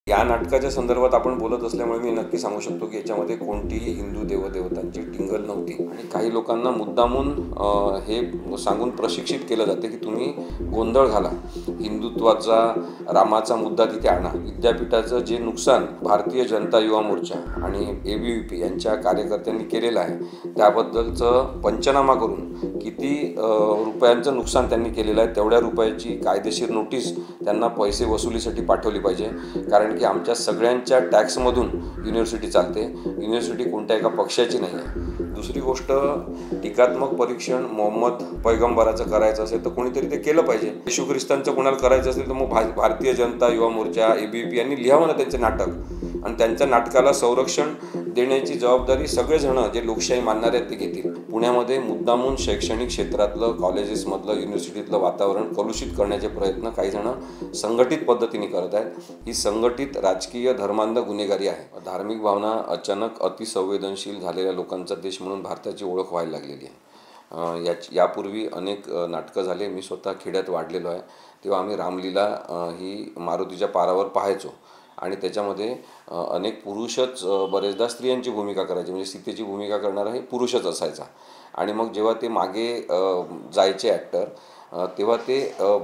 या नाटकाच्या संदर्भात आपण बोलत असल्यामुळे मी नक्की सांगू शकतो की याच्यामध्ये कोणतीही हिंदू देवदेवतांची टिंगल नव्हती आणि काही लोकांना मुद्दामून हे सांगून प्रशिक्षित केलं जाते की तुम्ही गोंधळ घाला, हिंदुत्वाचा रामाचा मुद्दा तिथे आणा. विद्यापीठाचं जे नुकसान भारतीय जनता युवा मोर्चा आणि ABVP यांच्या कार्यकर्त्यांनी केलेलं आहे त्याबद्दलचं पंचनामा करून किती रुपयांचं नुकसान त्यांनी केलेलं आहे तेवढ्या रुपयाची कायदेशीर नोटीस त्यांना पैसे वसुलीसाठी पाठवली पाहिजे. कारण की आमच्या सगळ्यांच्या टॅक्समधून युनिव्हर्सिटी चालते. युनिव्हर्सिटी कोणत्या एका पक्षाची नाही आहे. दुसरी गोष्ट, टीकात्मक परीक्षण मोहम्मद पैगंबराचं करायचं असेल तर कोणीतरी ते केलं पाहिजे. येशू ख्रिस्तांचं कोणाला करायचं असेल तर मग भारतीय जनता युवा मोर्चा ABVP यांनी लिहावं ना त्यांचे नाटक, आणि त्यांच्या नाटकाला संरक्षण देण्याची जबाबदारी सगळेजण जे लोकशाही मानणारे आहेत ते घेतील. पुण्यामध्ये मुद्दामून शैक्षणिक क्षेत्रातलं, कॉलेजेसमधलं, युनिव्हर्सिटीतलं वातावरण कलुषित करण्याचे प्रयत्न काही जण संघटित पद्धतीने करत आहेत. ही संघटित राजकीय धर्मांध गुन्हेगारी आहे. धार्मिक भावना अचानक अतिसंवेदनशील झालेल्या लोकांचा देश म्हणून भारताची ओळख व्हायला लागलेली आहे. यापूर्वी अनेक नाटकं झाले. मी स्वतः खेड्यात वाढलेलो आहे, तेव्हा आम्ही रामलीला ही मारुतीच्या पारावर पाहायचो आणि त्याच्यामध्ये अनेक पुरुषच बरेचदा स्त्रियांची भूमिका करायचे, म्हणजे सीतेची भूमिका करणारा हे पुरुषच असायचा. आणि मग जेव्हा ते मागे जायचे ॲक्टर तेव्हा ते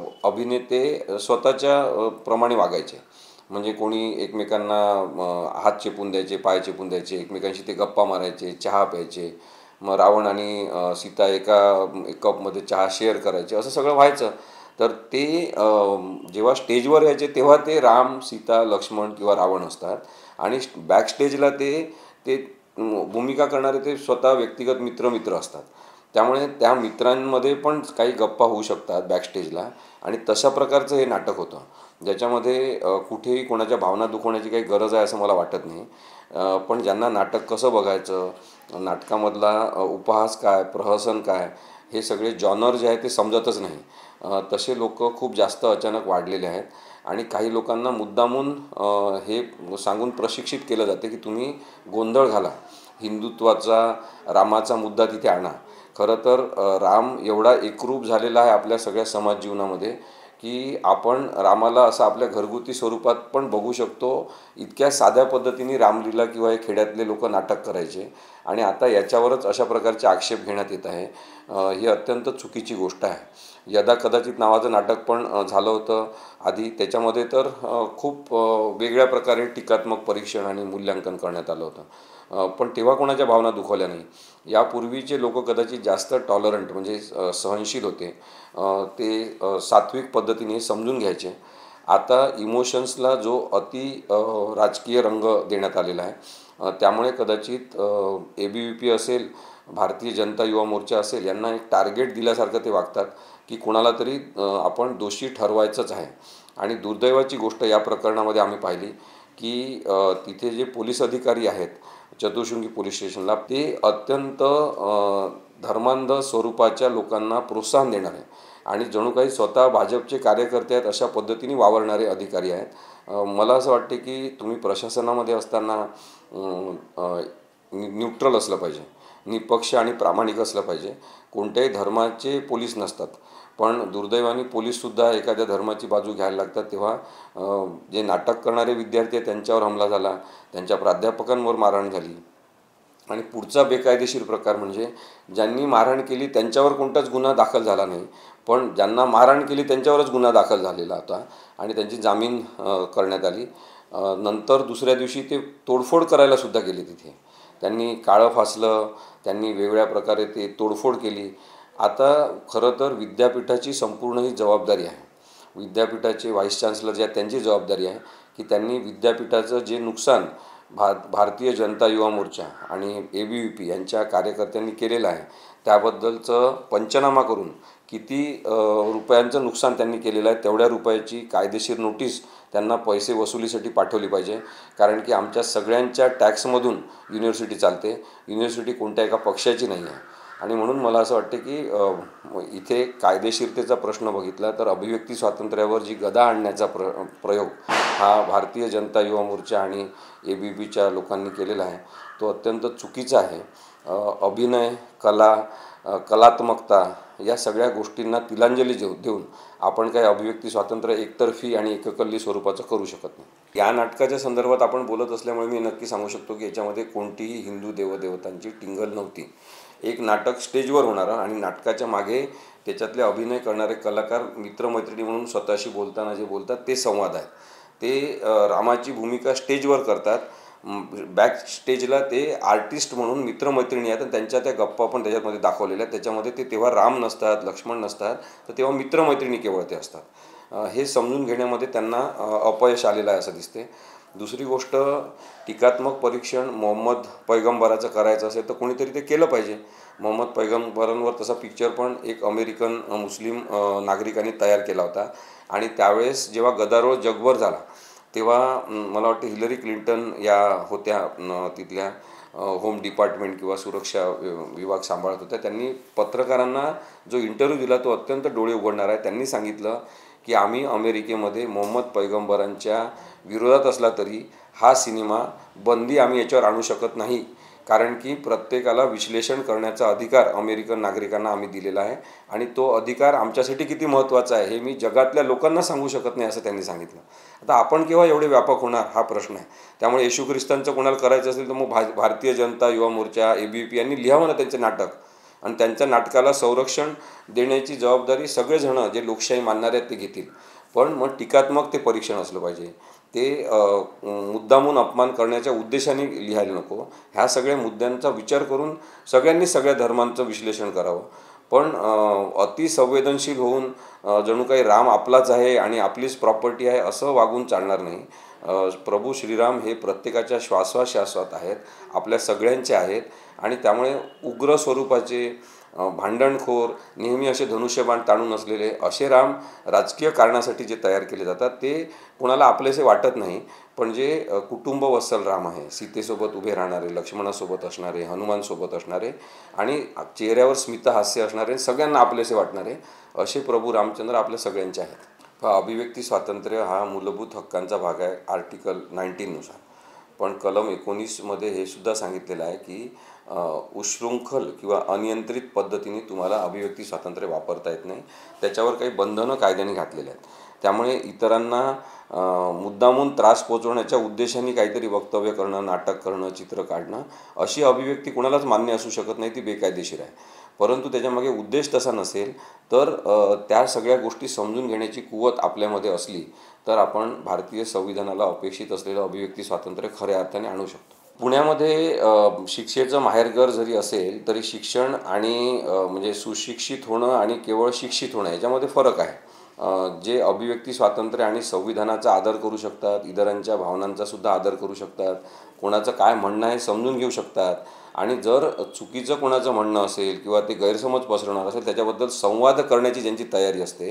अभिनेते स्वतःच्या प्रमाणे वागायचे. म्हणजे कोणी एकमेकांना हात चेपून द्यायचे, पाय चेपून द्यायचे, एकमेकांशी ते गप्पा मारायचे, चहा प्यायचे. मग रावण आणि सीता एका कपमध्ये चहा शेअर करायचे, असं सगळं व्हायचं. तर ते जेव्हा स्टेजवर यायचे तेव्हा ते राम, सीता, लक्ष्मण किंवा रावण असतात आणि बॅकस्टेजला ते भूमिका करणारे ते स्वतः व्यक्तिगत मित्र असतात. त्यामुळे त्या मित्रांमध्ये पण काही गप्पा होऊ शकतात बॅकस्टेजला, आणि तशा प्रकारचं हे नाटक होतं ज्याच्यामध्ये कुठेही कोणाच्या भावना दुखवण्याची काही गरज आहे असं मला वाटत नाही. पण ज्यांना नाटक कसं बघायचं, नाटकामधला उपहास काय, प्रहसन काय, हे सगळे जॉनर जे आहे ते समजतच नाही. तसे लोक खूप जास्त अचानक वाढलेले आहेत आणि काही लोकांना मुद्दामून हे सांगून प्रशिक्षित केलं जाते की तुम्ही गोंधळ घाला, हिंदुत्वाचा रामाचा मुद्दा तिथे आणा. खरं तर राम एवढा एकरूप झालेला आहे आपल्या सगळ्या समाज जीवनामध्ये की आपण रामाला असं आपल्या घरगुती स्वरूपात पण बघू शकतो. इतक्या साध्या पद्धतीने रामलीला किंवा हे खेड्यातले लोक नाटक करायचे आणि आता याच्यावरच अशा प्रकारचे आक्षेप घेण्यात येत आहे. ही अत्यंत चुकीची गोष्ट आहे. यदा कदाचित नावाचं नाटक पण झालं होतं आधी, त्याच्यामध्ये तर खूप वेगळ्या प्रकारे टीकात्मक परीक्षण आणि मूल्यांकन करण्यात आलं होतं, पण तेव्हा कोणाच्या भावना दुखावल्या नाही. यापूर्वीचे लोक कदाचित जास्त टॉलरंट म्हणजे सहनशील होते, ते सात्विक पद्धतीने समजून घ्यायचे. आता इमोशन्सला जो राजकीय रंग देण्यात आलेला आहे, त्यामुळे कदाचित ABVP असेल, भारतीय जनता युवा मोर्चा असेल, यांना एक टार्गेट दिल्यासारखं ते वागतात की कोणाला तरी आपण दोषी ठरवायचंच आहे. आणि दुर्दैवाची गोष्ट या प्रकरणामध्ये आम्ही पाहिली की तिथे जे पोलीस अधिकारी आहेत चतुर्शृंगी पोलीस स्टेशनला, ते अत्यंत धर्मांध स्वरूपाच्या लोकांना प्रोत्साहन देणारे आणि जणू काही स्वतः भाजपचे कार्यकर्ते आहेत अशा पद्धतीने वावरणारे अधिकारी आहेत. मला असं वाटते की तुम्ही प्रशासनामध्ये असताना न्यूट्रल असलं पाहिजे, निपक्ष आणि प्रामाणिक असलं पाहिजे. कोणत्याही धर्माचे पोलीस नसतात, पण दुर्दैवाने पोलीससुद्धा एखाद्या धर्माची बाजू घ्यायला लागतात. तेव्हा जे नाटक करणारे विद्यार्थी आहेत त्यांच्यावर हमला झाला, त्यांच्या प्राध्यापकांवर मारहाण झाली. आणि पुढचा बेकायदेशीर प्रकार म्हणजे ज्यांनी मारहाण केली त्यांच्यावर कोणताच गुन्हा दाखल झाला नाही, पण ज्यांना मारहाण केली त्यांच्यावरच गुन्हा दाखल झालेला होता आणि त्यांची जामीन करण्यात आली. नंतर दुसऱ्या दिवशी ते तोडफोड करायला सुद्धा गेले. तिथे त्यांनी काळं फासलं, त्यांनी वेगळ्या प्रकारे ते तोडफोड केली. आता खरं तर विद्यापीठाची संपूर्ण ही जबाबदारी आहे, विद्यापीठाचे व्हाईस चान्सलर जे आहेत त्यांची जबाबदारी आहे की त्यांनी विद्यापीठाचं जे नुकसान भारतीय जनता युवा मोर्चा आणि ABVP यांच्या कार्यकर्त्यांनी केलेलं आहे त्याबद्दलचं पंचनामा करून किती रुपयांचं नुकसान त्यांनी केलेलं आहे तेवढ्या रुपयाची कायदेशीर नोटीस त्यांना पैसे वसुलीसाठी पाठवली पाहिजे. कारण की आमच्या सगळ्यांच्या टॅक्समधून युनिव्हर्सिटी चालते. युनिव्हर्सिटी कोणत्या एका पक्षाची नाही आहे आणि म्हणून मला असं वाटते की इथे कायदेशीरतेचा प्रश्न बघितला तर अभिव्यक्ती स्वातंत्र्यावर जी गदा आणण्याचा प्रयोग हा भारतीय जनता युवा मोर्चा आणि ABVPच्या लोकांनी केलेला आहे तो अत्यंत चुकीचा आहे. अभिनय, कलात्मकता या सगळ्या गोष्टींना तिलांजली देऊन आपण काही अभिव्यक्ती स्वातंत्र्य एकतर्फी आणि एककल्ली स्वरूपाचं करू शकत नाही. या नाटकाच्या संदर्भात आपण बोलत असल्यामुळे मी नक्की सांगू शकतो की याच्यामध्ये कोणतीही हिंदू देवदेवतांची टिंगल नव्हती. एक नाटक स्टेजवर होणारं आणि नाटकाच्या मागे त्याच्यातले अभिनय करणारे कलाकार मित्रमैत्रिणी म्हणून स्वतःशी बोलताना जे बोलतात ते संवाद आहेत. ते रामाची भूमिका स्टेजवर करतात. बॅक स्टेजला ते आर्टिस्ट म्हणून मित्रमैत्रिणी आहेत आणि त्यांच्या त्या गप्पा पण त्याच्यामध्ये दाखवलेल्या आहेत. त्याच्यामध्ये ते तेव्हा राम नसतात, लक्ष्मण नसतात, तर तेव्हा मित्रमैत्रिणी केवळ ते असतात. हे समजून घेण्यामध्ये त्यांना अपयश आलेलं आहे असं दिसते. दुसरी गोष्ट, टीकात्मक परीक्षण मोहम्मद पैगंबराचं करायचं असेल तर कोणीतरी ते केलं पाहिजे. मोहम्मद पैगंबरांवर तसा पिक्चर पण एक अमेरिकन मुस्लिम नागरिकांनी तयार केला होता आणि त्यावेळेस जेव्हा गदारोळ जगभर झाला तेव्हा मला वाटतं हिलरी क्लिंटन या होत्या तिथल्या होम डिपार्टमेंट किंवा सुरक्षा विभाग सांभाळत होत्या. त्यांनी पत्रकारांना जो इंटरव्ह्यू दिला तो अत्यंत डोळे उघडणार आहे. त्यांनी सांगितलं की आम्ही अमेरिकेमध्ये मोहम्मद पैगंबरांच्या विरोधात असला तरी हा सिनेमा बंदी आम्ही याच्यावर आणू शकत नाही, कारण की प्रत्येकाला विश्लेषण करण्याचा अधिकार अमेरिकन नागरिकांना आम्ही दिलेला आहे आणि तो अधिकार आमच्यासाठी किती महत्त्वाचा आहे हे मी जगातल्या लोकांना सांगू शकत नाही असं त्यांनी सांगितलं. आता आपण केव्हा एवढे व्यापक होणार हा प्रश्न आहे. त्यामुळे येशू ख्रिस्तांचं कोणाला करायचं असेल तर मग भारतीय जनता युवा मोर्चा ABVP यांनी लिहावं ना त्यांचं नाटक आणि त्यांच्या नाटकाला संरक्षण देण्याची जबाबदारी सगळेजण जे लोकशाही मानणारे आहेत ते घेतील. पण मग टीकात्मक ते परीक्षण असलं पाहिजे. ते मुद्दामून अपमान करण्याच्या उद्देशाने लिहायला नको. ह्या सगळ्या मुद्द्यांचा विचार करून सगळ्यांनी सगळ्या धर्मांचं विश्लेषण करावं. पण अतिसंवेदनशील होऊन जणू काही राम आपलाच आहे आणि आपलीच प्रॉपर्टी आहे असं वागून चालणार नाही. प्रभू श्रीराम हे प्रत्येकाच्या श्वासोश्वासात आहेत, आपल्या सगळ्यांचे आहेत आणि त्यामुळे उग्र स्वरूपाचे भांडणखोर नेहमी असे धनुष्यबाण ताणून असलेले असे राम राजकीय कारणासाठी जे तयार केले जातात ते कुणाला आपलेसे वाटत नाही. पण जे कुटुंबवत्सल राम आहे, सीतेसोबत उभे राहणारे, लक्ष्मणासोबत असणारे, हनुमानसोबत असणारे आणि चेहऱ्यावर स्मितहास्य असणारे, सगळ्यांना आपलेसे वाटणारे असे प्रभू रामचंद्र आपल्या सगळ्यांचे आहेत. अभिव्यक्ती स्वातंत्र्य हा मूलभूत हक्कांचा भाग आहे आर्टिकल 19 नुसार. पण कलम 19 हे सुद्धा सांगितलेलं आहे की उशृंखल किंवा अनियंत्रित पद्धतीने तुम्हाला अभिव्यक्ती स्वातंत्र्य वापरता येत नाही. त्याच्यावर काही बंधनं कायद्याने घातलेली आहेत. त्यामुळे इतरांना मुद्दामून त्रास पोचवण्याच्या उद्देशाने काहीतरी वक्तव्य करणं, नाटक करणं, चित्र काढणं अशी अभिव्यक्ती कुणालाच मान्य असू शकत नाही. ती बेकायदेशीर आहे. परंतु त्याच्यामागे उद्देश तसा नसेल तर त्या सगळ्या गोष्टी समजून घेण्याची कुवत आपल्यामध्ये असली तर आपण भारतीय संविधानाला अपेक्षित असलेलं अभिव्यक्ती स्वातंत्र्य खऱ्या अर्थाने आणू शकतो. पुण्यामध्ये शिक्षेचं माहेरघर जरी असेल तरी शिक्षण आणि म्हणजे सुशिक्षित होणं आणि केवळ शिक्षित होणं याच्यामध्ये फरक आहे. जे अभिव्यक्ती स्वातंत्र्य आणि संविधानाचा आदर करू शकतात, इतरांच्या भावनांचा सुद्धा आदर करू शकतात, कोणाचं काय म्हणणं आहे समजून घेऊ शकतात आणि जर चुकीचं कोणाचं म्हणणं असेल किंवा ते गैरसमज पसरवणार असेल त्याच्याबद्दल संवाद करण्याची ज्यांची तयारी असते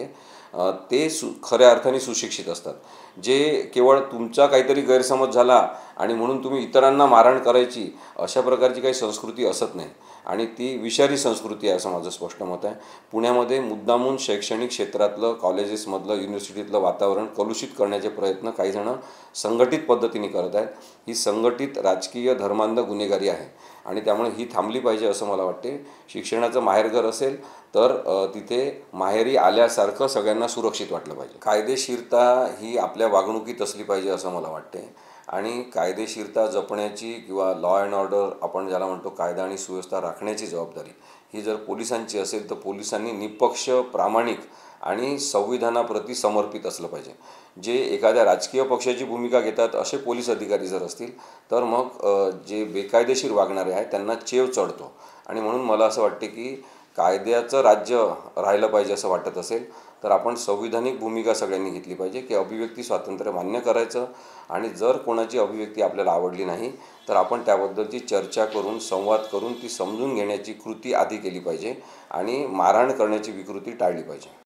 ते खऱ्या अर्थाने सुशिक्षित असतात. जे केवळ तुमचा काहीतरी गैरसमज झाला आणि म्हणून तुम्ही इतरांना मारहाण करायची अशा प्रकारची काही संस्कृती असत नाही आणि ती विषारी संस्कृती आहे असं माझं स्पष्ट मत आहे. पुण्यामध्ये मुद्दामून शैक्षणिक क्षेत्रातलं, कॉलेजेसमधलं, युनिव्हर्सिटीतलं वातावरण कलुषित करण्याचे प्रयत्न काही जण संघटित पद्धतीने करत आहेत. ही संघटित राजकीय धर्मांध गुन्हेगारी आहे आणि त्यामुळे ही थांबली पाहिजे असं मला वाटते. शिक्षणाचं माहेरघर असेल तर तिथे माहेरी आल्यासारखं सगळ्यांना सुरक्षित वाटलं पाहिजे. कायदेशीरता ही आपल्या वागणुकीत असली पाहिजे असं मला वाटते आणि कायदेशीरता जपण्याची किंवा लॉ अँड ऑर्डर आपण ज्याला म्हणतो कायदा आणि सुव्यवस्था राखण्याची जबाबदारी ही जर पोलिसांची असेल तर पोलिसांनी निपक्ष, प्रामाणिक आणि संविधानाप्रती समर्पित असलं पाहिजे. जे एखाद्या राजकीय पक्षाची भूमिका घेतात असे पोलीस अधिकारी जर असतील तर मग जे बेकायदेशीर वागणारे आहेत त्यांना चेव चढतो आणि म्हणून मला असं वाटते की कायद्याचं राज्य राहिलं पाहिजे असं वाटत असेल तर आपण संविधानिक भूमिका सगळ्यांनी घेतली पाहिजे की अभिव्यक्ती स्वातंत्र्य मान्य करायचं आणि जर कोणाची अभिव्यक्ती आपल्याला आवडली नाही तर आपण त्याबद्दलची चर्चा करून, संवाद करून ती समजून घेण्याची कृती आधी केली पाहिजे आणि मारहाण करण्याची विकृती टाळली पाहिजे.